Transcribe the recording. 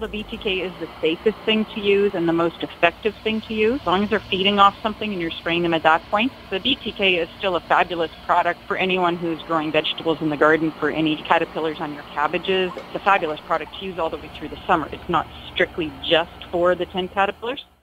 the BTK is the safest thing to use and the most effective thing to use. As long as they're feeding off something and you're spraying them at that point, the BTK is still a fabulous product for anyone who's growing vegetables in the garden, for any caterpillars on your cabbages. It's a fabulous product to use all the way through the summer. It's not strictly just for the tent caterpillars.